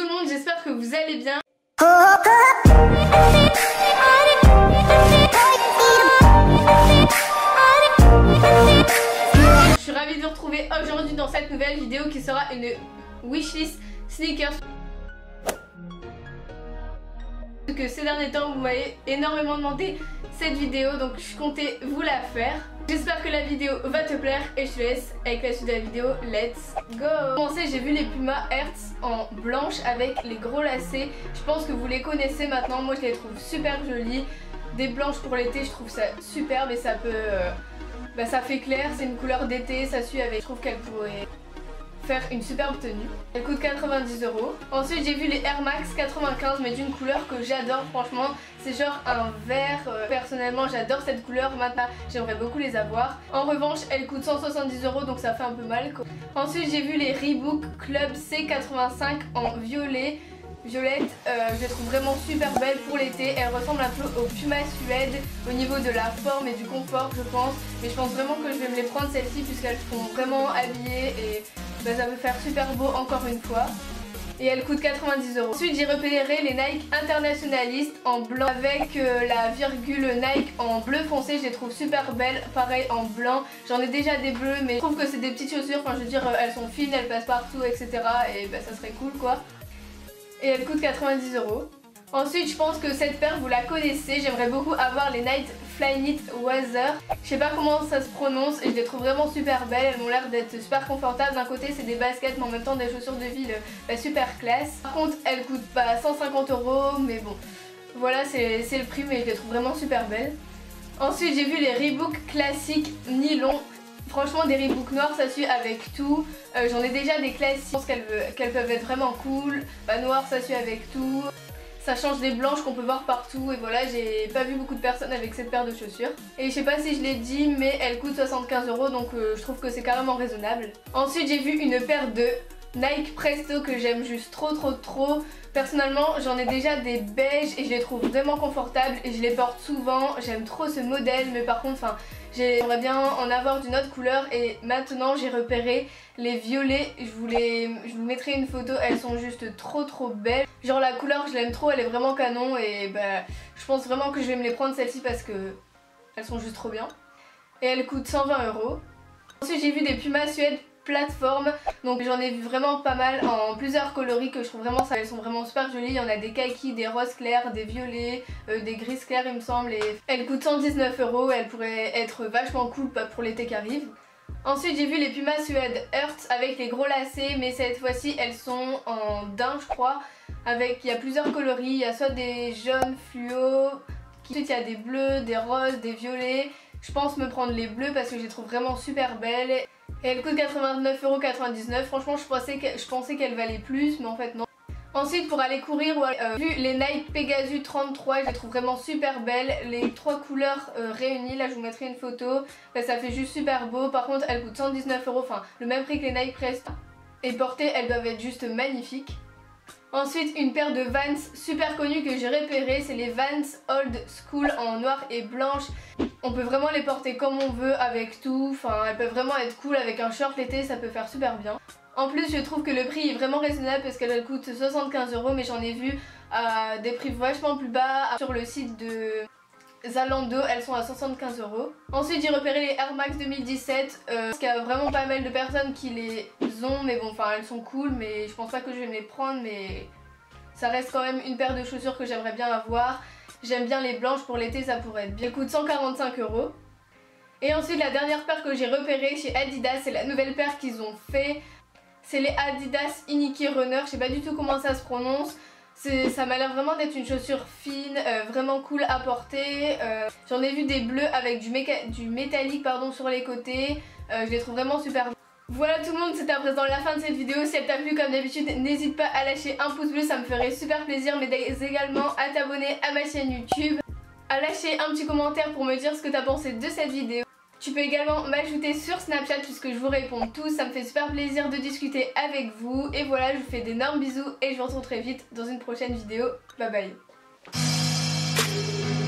le monde, j'espère que vous allez bien. Je suis ravie de vous retrouver aujourd'hui dans cette nouvelle vidéo qui sera une wishlist sneakers. Que ces derniers temps vous m'avez énormément demandé cette vidéo, donc je comptais vous la faire. J'espère que la vidéo va te plaire et je te laisse avec la suite de la vidéo. Let's go. Pour commencer, j'ai vu les Puma Hertz en blanche avec les gros lacets. Je pense que vous les connaissez maintenant. Moi je les trouve super jolies. Des blanches pour l'été, je trouve ça superbe et ça peut ça fait clair, c'est une couleur d'été, ça suit avec. Je trouve qu'elle pourrait faire une superbe tenue. Elle coûte 90 €. Ensuite j'ai vu les Air Max 95 mais d'une couleur que j'adore, franchement c'est genre un vert. Personnellement j'adore cette couleur, maintenant j'aimerais beaucoup les avoir. En revanche elle coûte 170 € donc ça fait un peu mal quoi. Ensuite j'ai vu les Reebok Club C85 en violette. Je les trouve vraiment super belles pour l'été. Elles ressemblent un peu au Puma Suède au niveau de la forme et du confort je pense. Mais je pense vraiment que je vais me les prendre celles-ci puisqu'elles font vraiment habillées et ça peut faire super beau encore une fois. Et elles coûtent 90 €. Ensuite j'ai repéré les Nike Internationalist en blanc avec la virgule Nike en bleu foncé. Je les trouve super belles, pareil en blanc. J'en ai déjà des bleus mais je trouve que c'est des petites chaussures. Enfin je veux dire elles sont fines, elles passent partout etc. Et ça serait cool quoi. Et elle coûte 90 €. Ensuite je pense que cette paire vous la connaissez. J'aimerais beaucoup avoir les Nike Flyknit Weather. Je sais pas comment ça se prononce et je les trouve vraiment super belles. Elles m'ont l'air d'être super confortables. D'un côté c'est des baskets mais en même temps des chaussures de ville super classe. Par contre elles coûtent pas 150 € mais bon voilà c'est le prix mais je les trouve vraiment super belles. Ensuite j'ai vu les Reebok classiques nylon. Franchement des Reebok noirs ça suit avec tout. J'en ai déjà des classiques. Je pense qu'elles peuvent être vraiment cool. Noir ça suit avec tout. Ça change des blanches qu'on peut voir partout et voilà j'ai pas vu beaucoup de personnes avec cette paire de chaussures. Et je sais pas si je l'ai dit mais elle coûte 75 € donc je trouve que c'est carrément raisonnable. Ensuite j'ai vu une paire de Nike Presto que j'aime juste trop. Personnellement j'en ai déjà des beiges et je les trouve vraiment confortables et je les porte souvent. J'aime trop ce modèle mais par contre j'aimerais bien en avoir d'une autre couleur et maintenant j'ai repéré les violets. Je vous mettrai une photo, elles sont juste trop belles. Genre la couleur je l'aime trop, elle est vraiment canon et je pense vraiment que je vais me les prendre celles-ci parce que elles sont juste trop bien. Et elles coûtent 120 €. Ensuite j'ai vu des Puma Suède plateforme, donc j'en ai vu vraiment pas mal en plusieurs coloris que je trouve vraiment ça. Elles sont vraiment super jolies, il y en a des kakis, des roses clairs, des violets, des grises clairs il me semble et elles coûtent 119 €, elles pourraient être vachement cool pour l'été qui arrive. Ensuite j'ai vu les Puma Suède Hertz avec les gros lacets mais cette fois-ci elles sont en daim je crois. Il y a plusieurs coloris, il y a soit des jaunes fluo, ensuite il y a des bleus, des roses, des violets. Je pense me prendre les bleus parce que je les trouve vraiment super belles. Et elle coûte 89,99 €. Franchement je pensais qu'elle valait plus mais en fait non. Ensuite pour aller courir, j'ai vu les Nike Pegasus 33, je les trouve vraiment super belles. Les trois couleurs réunies, là je vous mettrai une photo. Ça fait juste super beau. Par contre elles coûtent 119 €, enfin le même prix que les Nike Presto. Et portées elles doivent être juste magnifiques. Ensuite une paire de Vans super connue que j'ai repérée, c'est les Vans Old School en noir et blanche. On peut vraiment les porter comme on veut avec tout, elles peuvent vraiment être cool avec un short l'été, ça peut faire super bien. En plus je trouve que le prix est vraiment raisonnable parce qu'elle coûte 75 € mais j'en ai vu à des prix vachement plus bas sur le site de Zalando, elles sont à 75 €. Ensuite j'ai repéré les Air Max 2017 parce qu'il y a vraiment pas mal de personnes qui les ont mais bon elles sont cool mais je pense pas que je vais me les prendre mais ça reste quand même une paire de chaussures que j'aimerais bien avoir. J'aime bien les blanches pour l'été ça pourrait être bien. Elles coûtent 145 €. Et ensuite la dernière paire que j'ai repérée chez Adidas, c'est la nouvelle paire qu'ils ont fait. C'est les Adidas Iniki Runner, je sais pas du tout comment ça se prononce. Ça m'a l'air vraiment d'être une chaussure fine, vraiment cool à porter. J'en ai vu des bleus avec du métallique sur les côtés. Je les trouve vraiment super. Voilà tout le monde, c'est à présent la fin de cette vidéo. Si elle t'a plu comme d'habitude, n'hésite pas à lâcher un pouce bleu, ça me ferait super plaisir. Mais également à t'abonner à ma chaîne YouTube, à lâcher un petit commentaire pour me dire ce que t'as pensé de cette vidéo. Tu peux également m'ajouter sur Snapchat puisque je vous réponds tous, ça me fait super plaisir de discuter avec vous. Et voilà, je vous fais d'énormes bisous et je vous retrouve très vite dans une prochaine vidéo. Bye bye.